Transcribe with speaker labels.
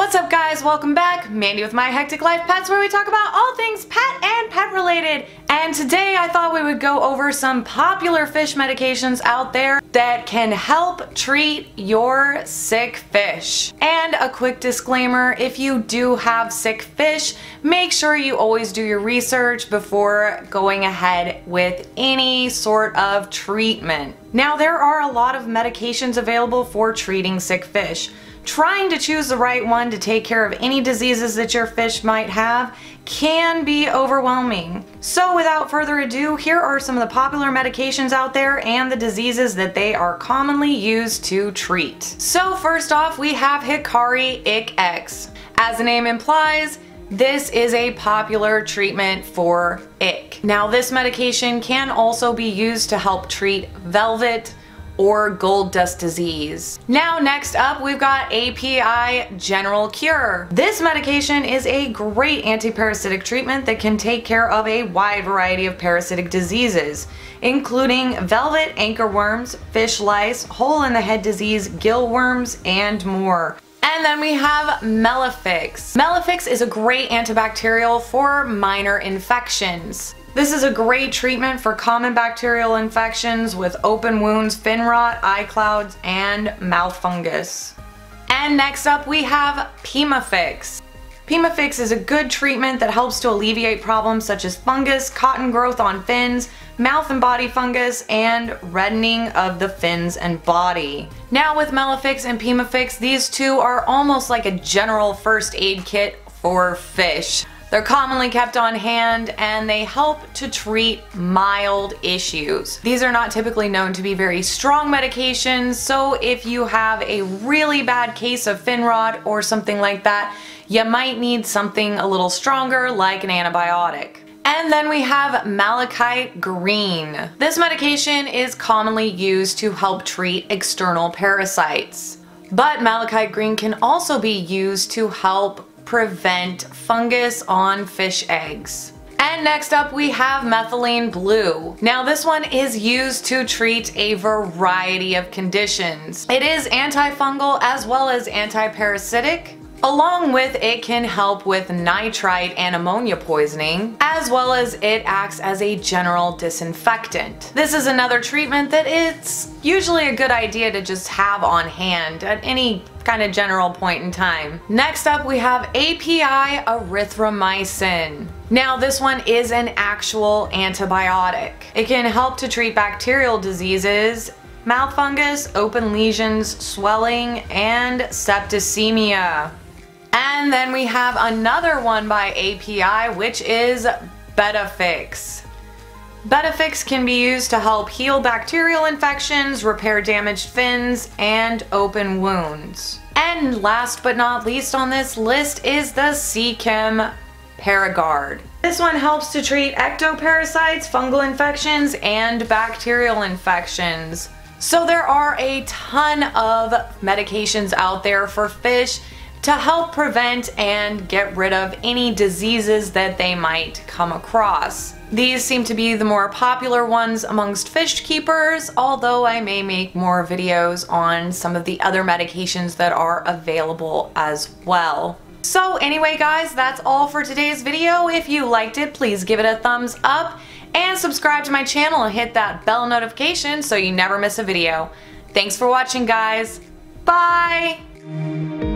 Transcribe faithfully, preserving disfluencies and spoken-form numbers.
Speaker 1: What's up guys, welcome back. Mandy with My Hectic Life Pets, where we talk about all things pet and pet related. And today I thought we would go over some popular fish medications out there that can help treat your sick fish. And a quick disclaimer, if you do have sick fish, make sure you always do your research before going ahead with any sort of treatment. Now there are a lot of medications available for treating sick fish. Trying to choose the right one to take care of any diseases that your fish might have can be overwhelming. So without further ado, here are some of the popular medications out there and the diseases that they are commonly used to treat. So first off, we have Hikari Ich X. As the name implies, this is a popular treatment for ick. Now this medication can also be used to help treat velvet or gold dust disease. Now next up we've got A P I General Cure. This medication is a great anti-parasitic treatment that can take care of a wide variety of parasitic diseases, including velvet anchorworms, fish lice, hole in the head disease, gill worms, and more. And then we have Melafix. Melafix is a great antibacterial for minor infections. This is a great treatment for common bacterial infections with open wounds, fin rot, eye clouds, and mouth fungus. And next up we have Pimafix. Pimafix is a good treatment that helps to alleviate problems such as fungus, cotton growth on fins, mouth and body fungus, and reddening of the fins and body. Now with Melafix and Pimafix, these two are almost like a general first aid kit for fish. They're commonly kept on hand and they help to treat mild issues. These are not typically known to be very strong medications, so if you have a really bad case of fin rot or something like that, you might need something a little stronger like an antibiotic. And then we have Malachite Green. This medication is commonly used to help treat external parasites. But Malachite Green can also be used to help prevent fungus on fish eggs. And next up we have Methylene Blue. Now this one is used to treat a variety of conditions. It is antifungal as well as anti-parasitic. Along with it can help with nitrite and ammonia poisoning, as well as it acts as a general disinfectant. This is another treatment that it's usually a good idea to just have on hand at any kind of general point in time. Next up we have A P I Erythromycin. Now this one is an actual antibiotic. It can help to treat bacterial diseases, mouth fungus, open lesions, swelling, and septicemia. And then we have another one by A P I, which is Betafix. Betafix can be used to help heal bacterial infections, repair damaged fins, and open wounds. And last but not least on this list is the Seachem Paragard. This one helps to treat ectoparasites, fungal infections, and bacterial infections. So there are a ton of medications out there for fish to help prevent and get rid of any diseases that they might come across. These seem to be the more popular ones amongst fish keepers, although I may make more videos on some of the other medications that are available as well. So anyway guys, that's all for today's video. If you liked it, please give it a thumbs up and subscribe to my channel and hit that bell notification so you never miss a video. Thanks for watching guys. Bye!